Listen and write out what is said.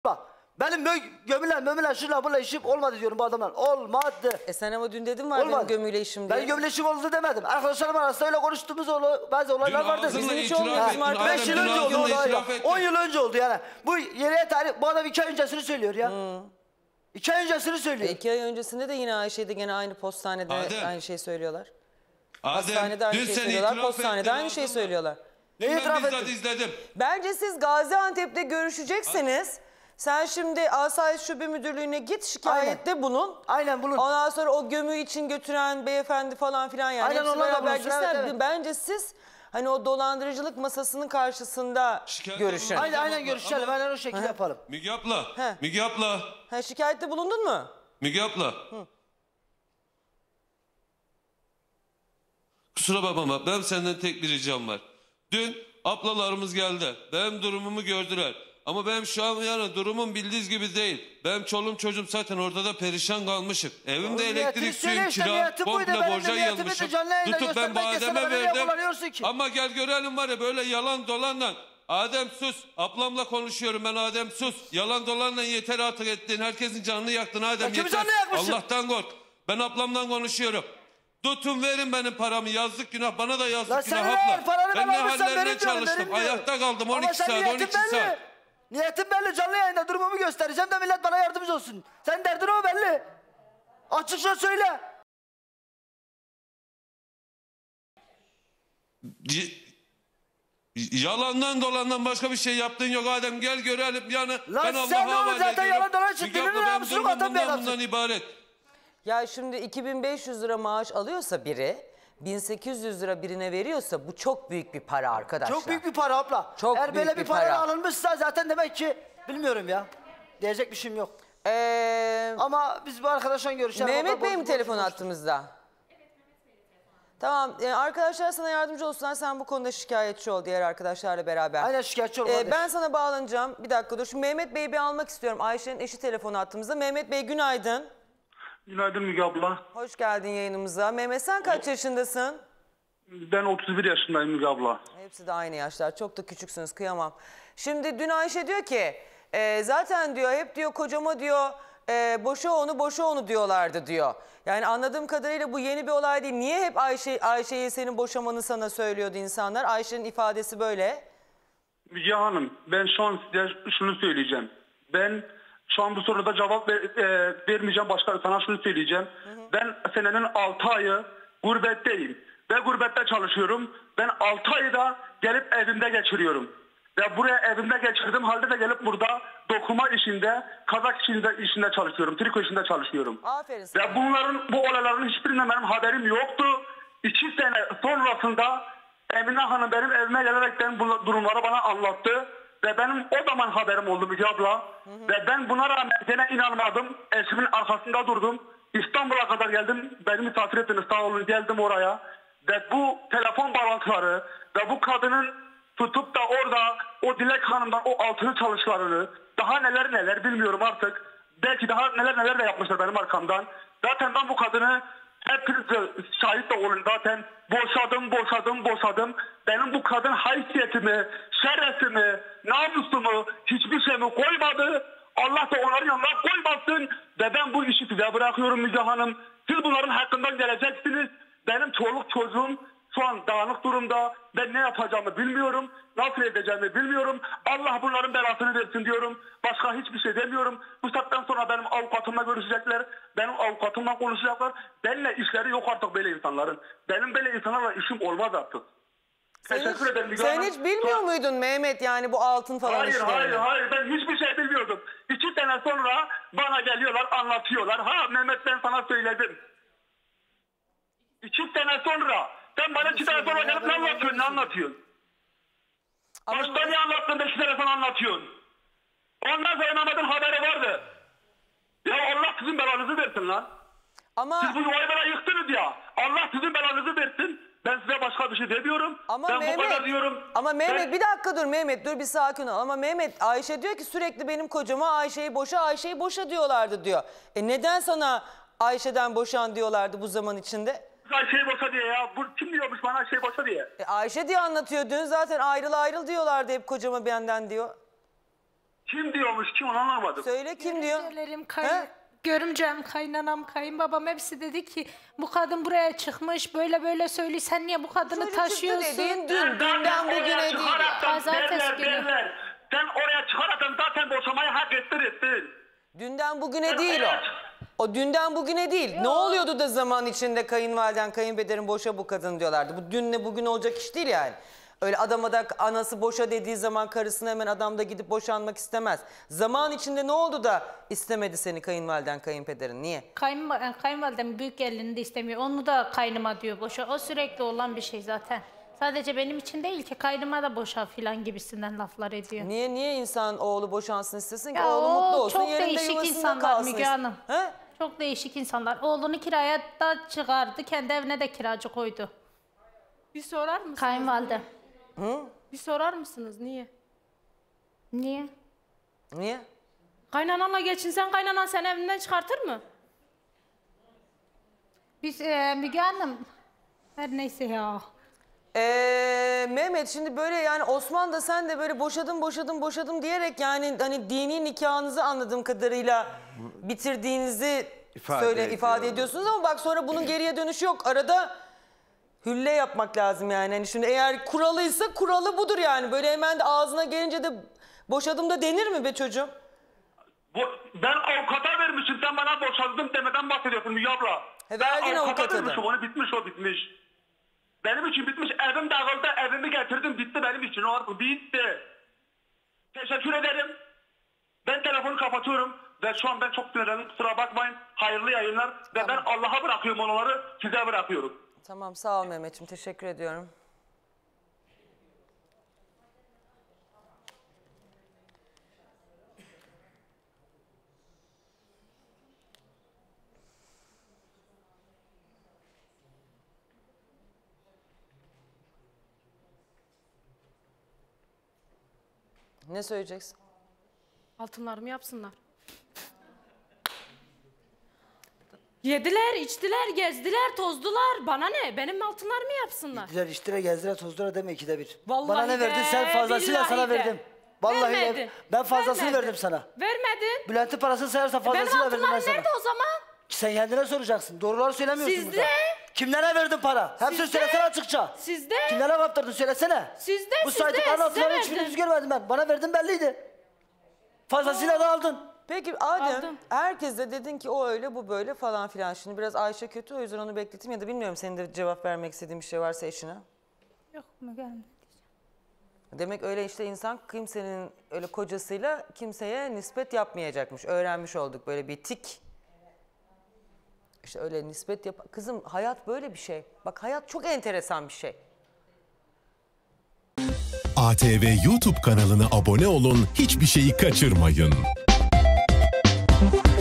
Bak benim gömülen şuna bununla işim olmadı diyorum bu adamlar. Olmadı. Sen ama dün dedin var benim gömüyle işim diye. Ben gömüyle işim oldu demedim. Arkadaşlarım arasında öyle konuştuğumuz bazı olaylar vardı. Bizim hiç olmuyor. 5 yıl önce oldu olay. 10 yıl önce oldu yani. Bu yere tarih bu adam 2 ay öncesini söylüyor ya. 2 ay öncesini söylüyor. 2 ay öncesinde de yine Ayşe'de gene aynı postanede aynı şeyi söylüyorlar. Adem, hastanede aynı şeyi söylüyorlar, postanede aynı şeyi söylüyorlar. Neyi itiraf ettin? izledim. Bence siz Gaziantep'te görüşeceksiniz. Sen şimdi Asayiş Şube Müdürlüğü'ne git, şikayette bulun. Aynen bulun. Ondan sonra o gömü için götüren beyefendi falan filan yani. Aynen onlarla bulunsun. Evet. Bence siz hani o dolandırıcılık masasının karşısında görüşün. Aynen görüşelim. Aynen o şekilde yapalım. Müge abla. Müge abla. Şikayette bulundun mu? Müge abla. Kusura bakma, ben senden tek bir ricam var. Dün ablalarımız geldi. Benim durumumu gördüler. Ama benim şu an yani durumum bildiğiniz gibi değil. Benim çoluğum çocuğum zaten orada da perişan kalmışım. Evimde elektrik, suyum, kira, komple borca yılmışım. Tutup ben bu Adem'e verdim. Ama gel görelim var ya böyle yalan dolanla. Adem sus. Ablamla konuşuyorum ben, Adem sus. Yalan dolanla yeter artık ettin. Herkesin canını yaktın Adem, yeter. Allah'tan kork. Ben ablamdan konuşuyorum. Tutun verin benim paramı, yazdık günah, bana da yazdık günah abla. Ben ne hallerine çalıştım, ayakta kaldım 12 saat, 12 saat. Niyetim belli, canlı yayında durumumu göstereceğim de millet bana yardımcı olsun. Senin derdin o belli. Açıkça söyle. Yalandan dolandan başka bir şey yaptığın yok Adem, gel görelim yani. Lan ben sen Allah'a oğlum zaten yalan dolan için dilinin namusunu atan bir adamsın. Bundan ibaret. Ya şimdi 2500 lira maaş alıyorsa biri, 1800 lira birine veriyorsa bu çok büyük bir para arkadaşlar. Çok büyük bir para abla. Çok eğer büyük böyle bir para para alınmışsa zaten demek ki bilmiyorum ya. Diyecek bir şeyim yok. Ama biz bu arkadaşla görüşelim. Mehmet Bey mi telefon attığımızda? Tamam, arkadaşlar sana yardımcı olsunlar. Sen bu konuda şikayetçi ol diğer arkadaşlarla beraber. Aynen şikayetçi ol. Ben sana bağlanacağım. Bir dakika dur. Şimdi Mehmet Bey'i bir almak istiyorum. Ayşe'nin eşi telefonu attığımızda. Mehmet Bey günaydın. Günaydın Müge abla. Hoş geldin yayınımıza. Mehmet sen kaç yaşındasın? Ben 31 yaşındayım Müge abla. Hepsi de aynı yaşlar. Çok da küçüksünüz, kıyamam. Şimdi dün Ayşe diyor ki zaten diyor hep diyor kocama diyor boşa onu diyorlardı diyor. Yani anladığım kadarıyla bu yeni bir olay değil. Niye hep Ayşe'yi senin boşamanı sana söylüyordu insanlar? Ayşe'nin ifadesi böyle. Müge Hanım, ben şu an size şunu söyleyeceğim. Ben şu an bu soruda cevap vermeyeceğim. Başka sana şunu söyleyeceğim. Ben senenin 6 ayı gurbetteyim. Ve gurbette çalışıyorum. Ben 6 ayı da gelip evimde geçiriyorum. Ve buraya evimde geçirdim halde de gelip burada dokuma işinde, kazak işinde çalışıyorum. Triko işinde çalışıyorum. Aferin sana. Ve bu olayların hiçbirinden benim haberim yoktu. 2 sene sonrasında Emine Hanım benim evime gelerekten bu durumları bana anlattı. Ve benim o zaman haberim oldu Müge abla. Ve ben buna rağmen gene inanmadım. Eşimin arkasında durdum. İstanbul'a kadar geldim. Beni misafir ettiniz, sağ olun, geldim oraya. Ve bu telefon bağlantıları ve bu kadının tutup da orada o Dilek Hanım'dan o altını çalışlarını, daha neler bilmiyorum artık. Belki daha neler de yapmışlar benim arkamdan. Zaten ben bu kadını hepiniz de şahit de olun zaten. Boşadım. Benim bu kadın haysiyetimi, şerefimi, namusumu, hiçbir şeyimi koymadı. Allah da onların yanına koymasın. Ve ben bu işi size bırakıyorum Müge Hanım. Siz bunların hakkından geleceksiniz. Benim çoluk çocuğum şu an dağınık durumda. Ben ne yapacağımı bilmiyorum. Nasıl edeceğimi bilmiyorum. Allah bunların belasını versin diyorum. Başka hiçbir şey demiyorum. Bu saatten sonra benim avukatımla görüşecekler. Benim avukatımla konuşacaklar. Benimle işleri yok artık böyle insanların. Benim böyle insanlarla işim olmaz artık. Teşekkür ederim. Sen hiç bilmiyor muydun Mehmet yani bu altın falan işlerini? Hayır. Ben hiçbir şey bilmiyordum. 2 sene sonra bana geliyorlar, anlatıyorlar. Ha Mehmet, ben sana söyledim. 2 sene sonra. Sen bana 2 sene sonra gelip ne anlatıyorsun? Başta ne anlattın da 2 sene sonra anlatıyorsun? Ondan sonra Mehmet'in haberi vardı. Ya Allah sizin belanızı versin lan. Siz bu yuvayı bana yıktınız ya. Allah sizin belanızı versin. Ben size başka bir şey demiyorum. Ama Mehmet bir dakika dur Mehmet, dur bir sakin ol. Ama Mehmet, Ayşe diyor ki sürekli benim kocama Ayşe'yi boşa diyorlardı diyor. Neden sana Ayşe'den boşan diyorlardı bu zaman içinde? Ayşe'yi boşa diye ya. Kim diyormuş bana Ayşe'yi boşa diye? Ayşe diye anlatıyor. Dün zaten ayrıl diyorlardı hep kocama benden diyor. Kim diyormuş, kim onu anlamadım. Söyle kim diyor? Görümcelerim, He? görümcem, kaynanam, kayınbabam hepsi dedi ki bu kadın buraya çıkmış böyle böyle söylüyor. Sen niye bu kadını Çocuk çıktı taşıyorsun? dediğin dünden bugüne değil. Pazartesi günü. Sen oraya çıkaraktan zaten boşamayı hak ettin. Dünden bugüne değil o. O dünden bugüne değil. Ne oluyordu da zaman içinde kayınvaliden, kayınpederin boşa bu kadın diyorlardı. Bu dünle bugün olacak iş değil yani. Öyle adama da anası boşa dediği zaman karısına hemen adam da gidip boşanmak istemez. Zaman içinde ne oldu da istemedi seni kayınvaliden, kayınpederin? Niye? Kayınvalidem büyük gelini de istemiyor. Onu da kaynıma diyor boşa. O sürekli olan bir şey zaten. Sadece benim için değil ki kaynıma da boşa filan gibisinden laflar ediyor. Niye insan oğlu boşansın istesin ki? Ya Oğlu o mutlu olsun, çok yerinde değişik yuvasında insanlar kalsın. Müge Hanım. He? Çok değişik insanlar. Oğlunu kiraya da çıkardı. Kendi evine de kiracı koydu. Bir sorar mısınız? Kayınvalide. Bir sorar mısınız niye? Niye? Niye? Kaynananla geçinsen kaynanan seni evinden çıkartır mı? Biz Müge Hanım her neyse ya. Mehmet şimdi böyle yani Osman da sen de böyle boşadım diyerek yani hani dini nikahınızı anladığım kadarıyla bitirdiğinizi ifade ediyorsunuz ama bak sonra bunun geriye dönüşü yok. Arada hülle yapmak lazım yani. Hani şimdi eğer kuralıysa kuralı budur yani. Böyle hemen de ağzına gelince de boşadım da denir mi be çocuğum? Ben avukata vermişim, sen bana boşadım demeden bahsediyorsun Müge abla. Verdin avukata da. Vermişim, onu bitmiş. Benim için bitmiş, evim dağıldı, evimi getirdim, bitti benim için, o artık bitti. Teşekkür ederim. Ben telefonu kapatıyorum ve şu an ben çok sinirlendim, kusura bakmayın. Hayırlı yayınlar ve ben Allah'a bırakıyorum onları, size bırakıyorum. Tamam sağ ol Mehmetciğim, teşekkür ediyorum. Ne söyleyeceksin? Altınlarımı yapsınlar. Yediler, içtiler, gezdiler, tozdular. Bana ne? Benim altınlarımı yapsınlar. Güzel işlere gezdiler tozlara deme ikide bir. Vallahi Bana ne verdin sen de, fazlasıyla sana billahi de. verdim. Vallahi Vermedin. ben fazlasını Vermedin. verdim sana. Vermedin. Bülent'in parasını sayarsan Benim fazlasıyla verdim ben altınlarım sana. nerede o zaman? Sen kendine soracaksın. Doğruları söylemiyorsun Sizde. burada. Kimlere verdin para? Hepsini Sizde. söylesene açıkça. Sizde. Kimlere kaptırdın söylesene. Sizde, Bu sizde, saydıkların size altınları verdim. hiçbiriniz görmedim ben. Bana verdin belliydi. Fazlasıyla da aldın. Peki Adem, Aldım. herkes de dedin ki o öyle bu böyle falan filan. Şimdi biraz Ayşe kötü o yüzden onu bekleteyim ya da bilmiyorum senin de cevap vermek istediğin bir şey varsa eşine. Yok Müge Hanım. Demek öyle işte insan kimsenin öyle kocasıyla kimseye nispet yapmayacakmış. Öğrenmiş olduk böyle bir tik. İşte öyle nispet yap. Kızım hayat böyle bir şey. Bak hayat çok enteresan bir şey. ATV YouTube kanalına abone olun, hiçbir şeyi kaçırmayın.